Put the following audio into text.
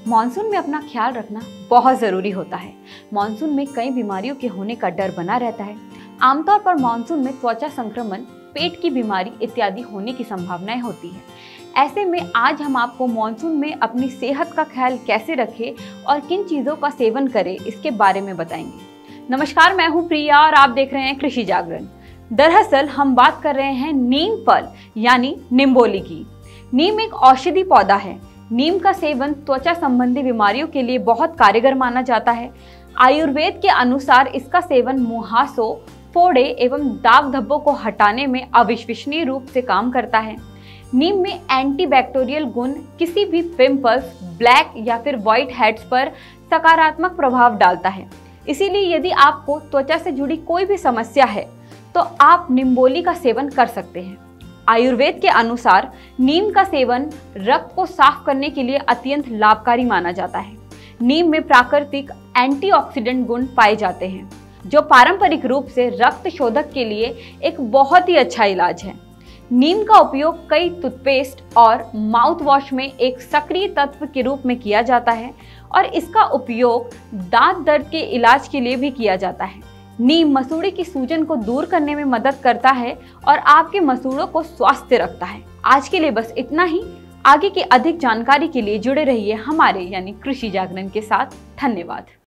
Monsoon में अपना ख्याल रखना बहुत ज़रूरी होता है। मानसून में कई बीमारियों के होने का डर बना रहता है। आमतौर पर मानसून में त्वचा संक्रमण, पेट की बीमारी इत्यादि होने की संभावनाएं होती है। ऐसे में आज हम आपको मानसून में अपनी सेहत का ख्याल कैसे रखें और किन चीज़ों का सेवन करें इसके बारे में बताएंगे। नमस्कार, मैं हूँ प्रिया और आप देख रहे हैं कृषि जागरण। दरअसल हम बात कर रहे हैं नीम फल यानी निम्बोली की। नीम एक औषधि पौधा है। नीम का सेवन त्वचा संबंधी बीमारियों के लिए बहुत कारगर माना जाता है। आयुर्वेद के अनुसार इसका सेवन मुहासों, फोड़े एवं दाग धब्बों को हटाने में अविश्वसनीय रूप से काम करता है। नीम में एंटीबैक्टीरियल गुण किसी भी पिंपल्स, ब्लैक या फिर व्हाइट हेड्स पर सकारात्मक प्रभाव डालता है। इसीलिए यदि आपको त्वचा से जुड़ी कोई भी समस्या है तो आप निम्बोली का सेवन कर सकते हैं। आयुर्वेद के अनुसार नीम का सेवन रक्त को साफ करने के लिए अत्यंत लाभकारी माना जाता है। नीम में प्राकृतिक एंटीऑक्सीडेंट गुण पाए जाते हैं जो पारंपरिक रूप से रक्त शोधक के लिए एक बहुत ही अच्छा इलाज है। नीम का उपयोग कई टूथपेस्ट और माउथ वॉश में एक सक्रिय तत्व के रूप में किया जाता है और इसका उपयोग दांत दर्द के इलाज के लिए भी किया जाता है। नीम मसूड़े की सूजन को दूर करने में मदद करता है और आपके मसूड़ों को स्वस्थ रखता है। आज के लिए बस इतना ही। आगे की अधिक जानकारी के लिए जुड़े रहिए हमारे यानी कृषि जागरण के साथ। धन्यवाद।